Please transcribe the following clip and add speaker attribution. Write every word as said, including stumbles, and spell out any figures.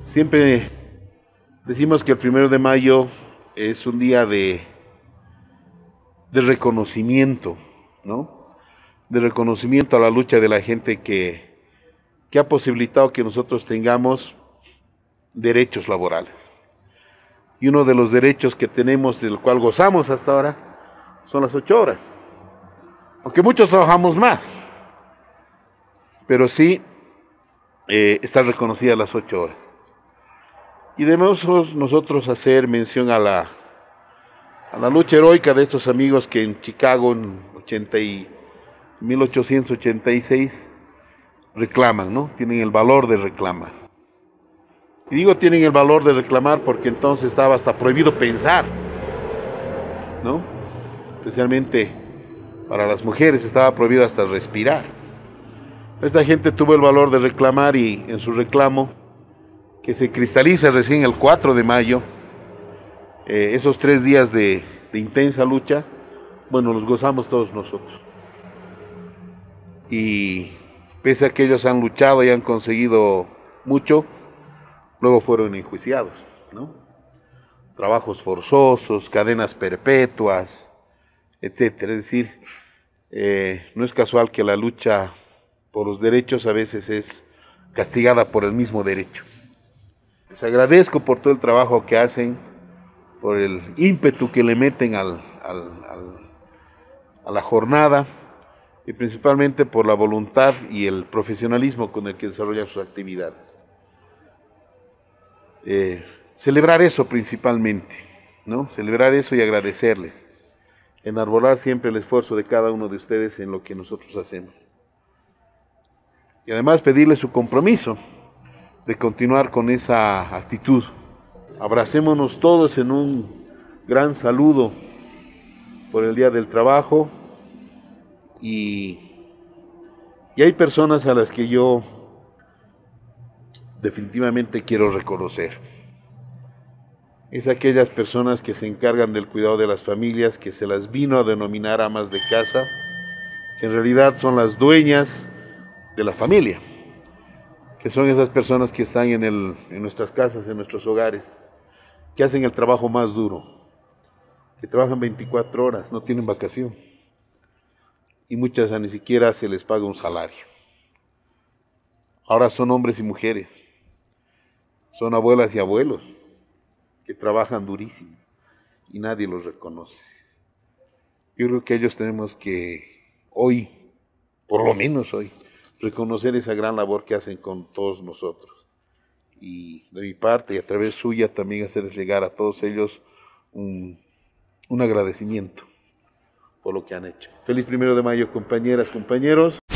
Speaker 1: Siempre decimos que el primero de mayo es un día de, de reconocimiento, ¿no? De reconocimiento a la lucha de la gente que, que ha posibilitado que nosotros tengamos derechos laborales. Y uno de los derechos que tenemos, del cual gozamos hasta ahora, son las ocho horas. Aunque muchos trabajamos más, pero sí eh, están reconocidas las ocho horas. Y debemos nosotros hacer mención a la, a la lucha heroica de estos amigos que en Chicago en mil ochocientos ochenta y seis reclaman, ¿no? Tienen el valor de reclamar. Y digo tienen el valor de reclamar porque entonces estaba hasta prohibido pensar, ¿no? Especialmente para las mujeres estaba prohibido hasta respirar. Esta gente tuvo el valor de reclamar y en su reclamo, que se cristaliza recién el cuatro de mayo, eh, esos tres días de, de intensa lucha, bueno, los gozamos todos nosotros. Y pese a que ellos han luchado y han conseguido mucho, luego fueron enjuiciados, ¿no? Trabajos forzosos, cadenas perpetuas, etcétera. Es decir, eh, no es casual que la lucha por los derechos a veces es castigada por el mismo derecho. Les agradezco por todo el trabajo que hacen, por el ímpetu que le meten al, al, al, a la jornada y principalmente por la voluntad y el profesionalismo con el que desarrollan sus actividades. Eh, celebrar eso principalmente, ¿no? Celebrar eso y agradecerles, enarbolar siempre el esfuerzo de cada uno de ustedes en lo que nosotros hacemos. Y además pedirles su compromiso de continuar con esa actitud. Abracémonos todos en un gran saludo por el Día del Trabajo y, y hay personas a las que yo definitivamente quiero reconocer. Es aquellas personas que se encargan del cuidado de las familias, que se las vino a denominar amas de casa, que en realidad son las dueñas de la familia, que son esas personas que están en, el, en nuestras casas, en nuestros hogares, que hacen el trabajo más duro, que trabajan veinticuatro horas, no tienen vacación, y muchas ni siquiera se les paga un salario. Ahora son hombres y mujeres, son abuelas y abuelos, que trabajan durísimo, y nadie los reconoce. Yo creo que ellos tenemos que hoy, por lo menos hoy, reconocer esa gran labor que hacen con todos nosotros. Y de mi parte y a través suya también hacerles llegar a todos ellos un, un agradecimiento por lo que han hecho. Feliz primero de mayo, compañeras, compañeros.